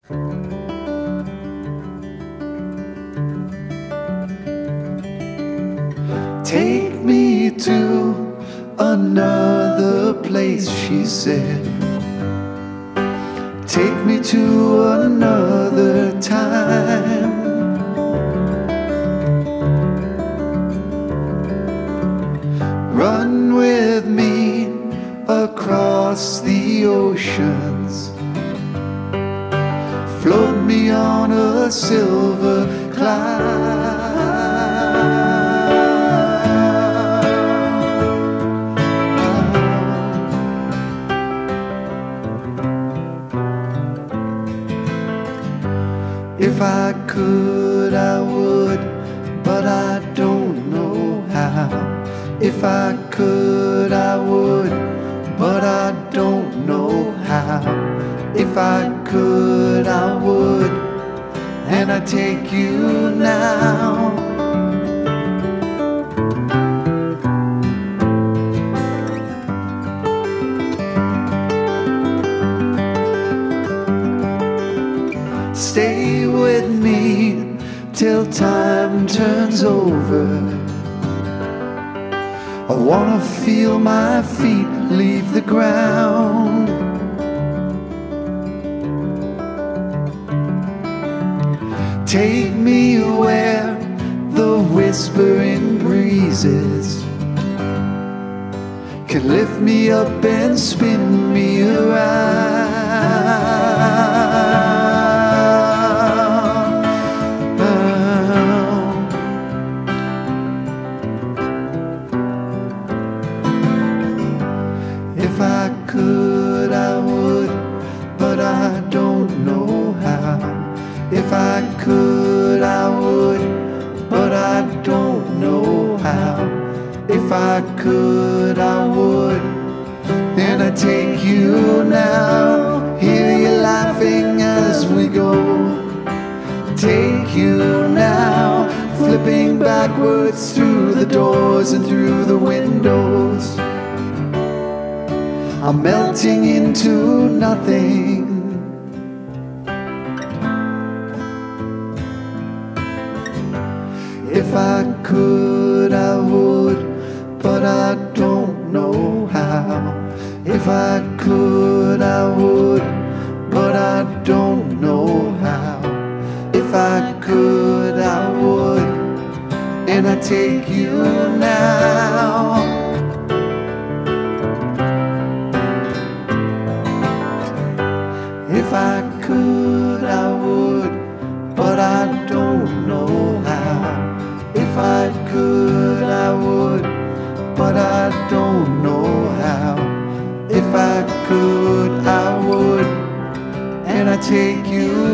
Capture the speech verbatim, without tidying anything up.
Take me to another place, she said. Take me to another time. Run with me across the oceans. Float me on a silver cloud. If I could, I would, but I don't know how. If I could, I would, but I don't know how. If I could, I would, and I take you now. Stay with me till time turns over. I wanna feel my feet leave the ground. Take me where the whispering breezes can lift me up and spin me around. If I could, I would, but I don't know how. If I could, I would, but I don't know how. If I could, I would, and I take you now. Hear you laughing as we go. Take you now, flipping backwards through the doors and through the windows. I'm melting into nothing. If I could, I would, but I don't know how. If I could, I would, but I don't know how. If I could, I would, and I take you now. If I could, I would, but I don't know how. If I could, I would, but I don't know how. If I could, I would, and I take you